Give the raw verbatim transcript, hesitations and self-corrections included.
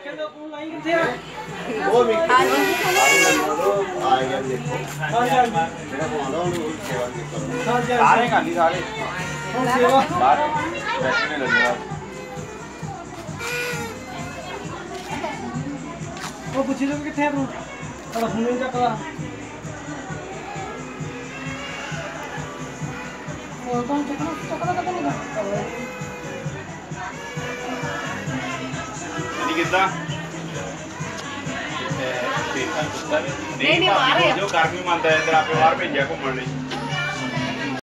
ਕਹਿੰਦਾ ਆਨਲਾਈਨ ਕਿੱਥੇ ਆ ਉਹ ਵੀ ਆ ਗਿਆ ਦੇਖੋ ਹਾਂਜੀ ਹਾਂਜੀ ਜਿਹੜਾ ਕੋਲ ਉਹਨੂੰ ਸੇਵਾ ਕਰੋ ਹਾਂਜੀ ਸਾਰੇ ਖਾਲੀ ਸਾਰੇ ਹੁਣ ਸੇਵਾ ਬਾਹਰ ਬੈਠਣੇ ਲੱਗਿਆ ਉਹ ਪੁੱਛੀ ਲਓ ਕਿੱਥੇ ਆ ਤੂੰ ਤੁਹਾਡਾ ਫੋਨ ਨਹੀਂ ਚੱਕਦਾ ਉਹ ਤਾਂ ਚੱਕਣਾ ਚੱਕਣਾ ਕਦੋਂ ਨਹੀਂ ਗਾ ਨਹੀਂ ਕਿੱਦਾਂ ਨਹੀਂ ਨਹੀਂ ਬਾਹਰ ਜੋ ਗਰਮੀ ਮੰਨਦਾ ਇੱਧਰ ਆਪੇ ਬਾਹਰ ਭੇਜਿਆ ਘੁੰਮਣ ਲਈ